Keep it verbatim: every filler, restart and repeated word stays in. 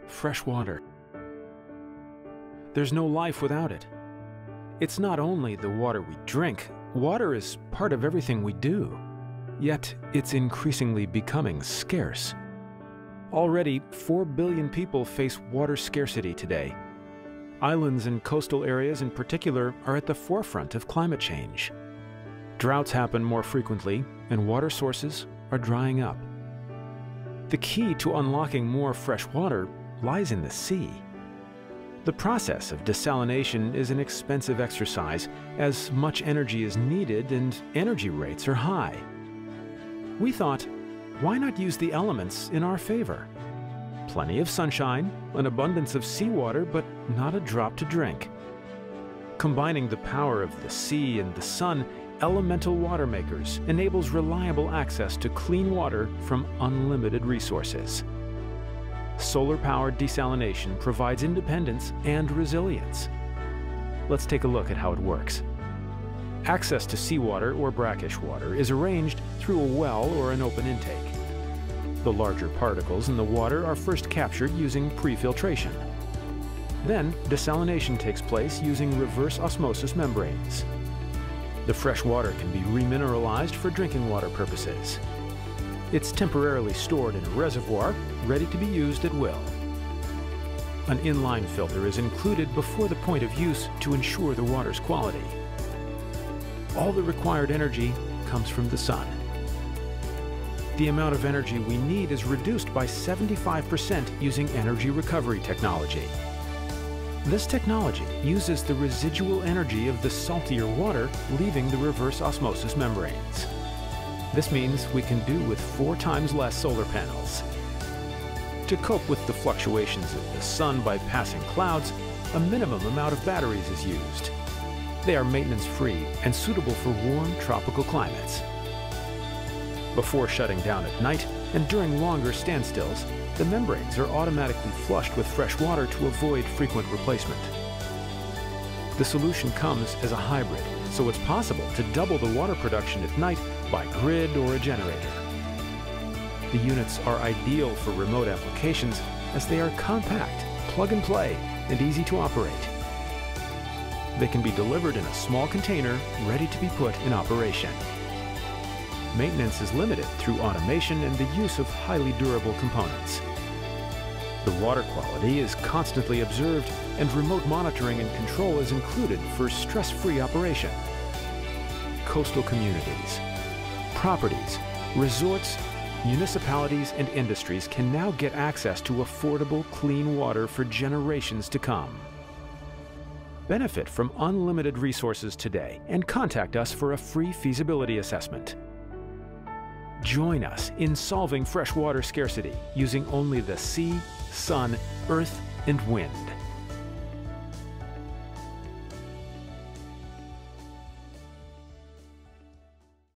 fresh water. There's no life without it. It's not only the water we drink, water is part of everything we do. Yet, it's increasingly becoming scarce. Already, four billion people face water scarcity today. Islands and coastal areas in particular are at the forefront of climate change. Droughts happen more frequently, and water sources are drying up. The key to unlocking more fresh water lies in the sea. The process of desalination is an expensive exercise, as much energy is needed and energy rates are high. We thought, why not use the elements in our favor? Plenty of sunshine, an abundance of seawater, but not a drop to drink. Combining the power of the sea and the sun, Elemental Water Makers enables reliable access to clean water from unlimited resources. Solar-powered desalination provides independence and resilience. Let's take a look at how it works. Access to seawater or brackish water is arranged through a well or an open intake. The larger particles in the water are first captured using pre-filtration. Then, desalination takes place using reverse osmosis membranes. The fresh water can be remineralized for drinking water purposes. It's temporarily stored in a reservoir, ready to be used at will. An inline filter is included before the point of use to ensure the water's quality. All the required energy comes from the sun. The amount of energy we need is reduced by seventy-five percent using energy recovery technology. This technology uses the residual energy of the saltier water leaving the reverse osmosis membranes. This means we can do with four times less solar panels. To cope with the fluctuations of the sun by passing clouds, a minimum amount of batteries is used. They are maintenance-free and suitable for warm tropical climates. Before shutting down at night and during longer standstills, the membranes are automatically flushed with fresh water to avoid frequent replacement. The solution comes as a hybrid, so it's possible to double the water production at night by grid or a generator. The units are ideal for remote applications as they are compact, plug-and-play, and easy to operate. They can be delivered in a small container ready to be put in operation. Maintenance is limited through automation and the use of highly durable components. The water quality is constantly observed, and remote monitoring and control is included for stress-free operation. Coastal communities, properties, resorts, municipalities, and industries can now get access to affordable, clean water for generations to come. Benefit from unlimited resources today and contact us for a free feasibility assessment. Join us in solving freshwater scarcity using only the sea, sun, earth, and wind.